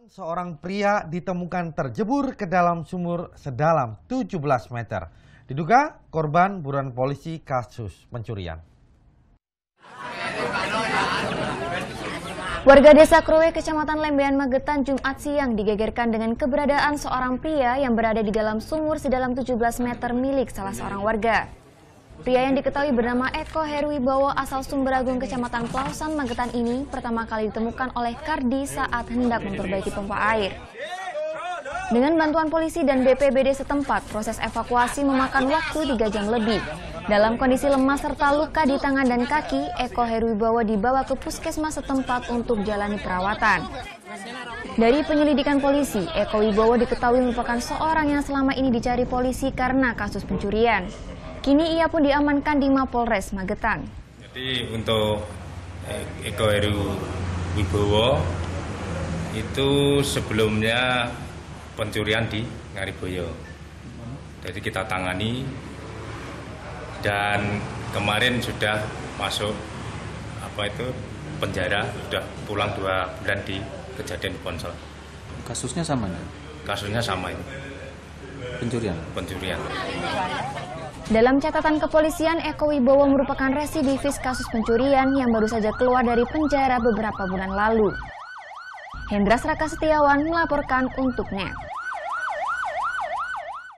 Seorang pria ditemukan terjebur ke dalam sumur sedalam 17 meter. Diduga korban buruan polisi kasus pencurian. Warga Desa Krowe, Kecamatan Lembean, Magetan, Jumat siang digegerkan dengan keberadaan seorang pria yang berada di dalam sumur sedalam 17 meter milik salah seorang warga. Pria yang diketahui bernama Eko Heruwibowo asal Sumberagung, Kecamatan Plausan, Magetan ini pertama kali ditemukan oleh Kardi saat hendak memperbaiki pompa air. Dengan bantuan polisi dan BPBD setempat, proses evakuasi memakan waktu 3 jam lebih. Dalam kondisi lemas serta luka di tangan dan kaki, Eko Heruwibowo dibawa ke puskesmas setempat untuk jalani perawatan. Dari penyelidikan polisi, Eko Wibowo diketahui merupakan seorang yang selama ini dicari polisi karena kasus pencurian. Kini ia pun diamankan di Mapolres Magetan. Jadi untuk Eko Heruwibowo itu sebelumnya pencurian di Ngariboyo. Jadi kita tangani dan kemarin sudah masuk penjara, sudah pulang 2 bulan di kejadian Ponsel. Kasusnya sama ya? Kasusnya sama itu. Pencurian. Dalam catatan kepolisian, Eko Wibowo merupakan residivis kasus pencurian yang baru saja keluar dari penjara beberapa bulan lalu. Hendra Sraka Setiawan melaporkan untuk NET.